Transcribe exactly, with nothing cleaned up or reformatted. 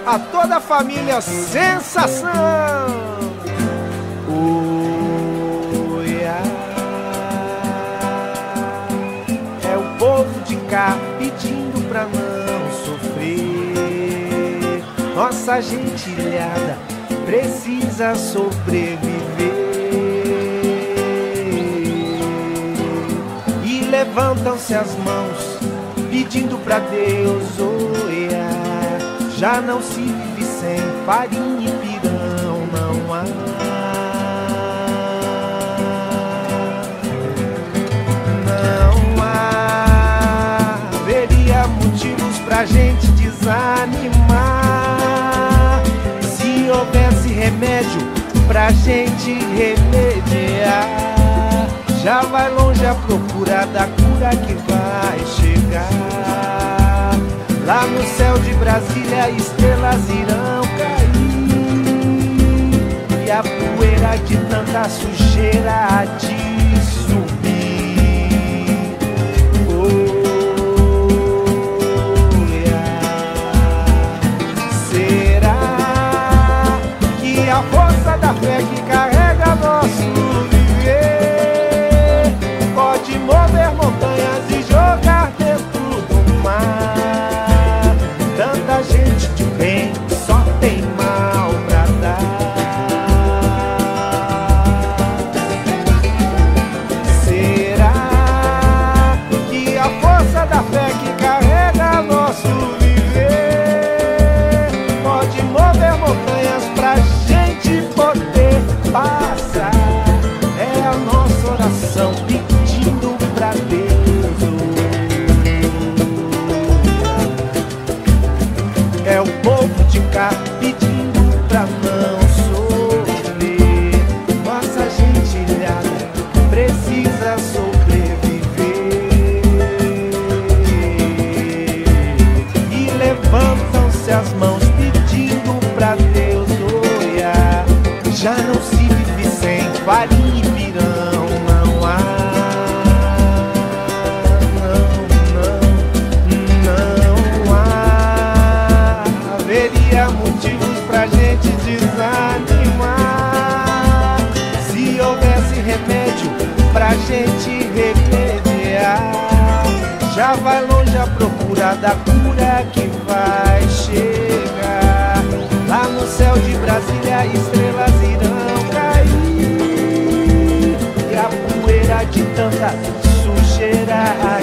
a toda a família Sensação. Oi, ah, é o povo de cá pedindo pra não sofrer. Nossa gentilhada precisa sobreviver. E levantam-se as mãos pedindo pra Deus, oh, yeah. Já não se vive sem farinha e pirão, não há. Não há, haveria motivos pra gente desanimar se houvesse remédio pra gente remediar. Já vai longe a procura da cura que vai chegar. Lá no céu de Brasília estrelas irão cair, e a poeira de tanta sujeira há de subir. Oh, yeah. Será que a força da fé que carrega nosso viver pode mover montanhas e jogar dentro do mar? Tanta gente de bem só tem mal pra dar. Será que a força da fé que carrega nosso viver pode mover montanhas pra gente poder passar? É a nossa oração pedindo pra Deus. É o povo de cá pedindo pra não sofrer. Nossa gentilhada precisa sobreviver. E levantam-se as mãos pedindo pra Deus, oh, yeah. Já não se vive sem farinha e pirão, não há. Motivos pra gente desanimar se houvesse remédio pra gente remediar. Já vai longe a procura da cura que vai chegar. Lá no céu de Brasília estrelas irão cair, e a poeira de tanta sujeira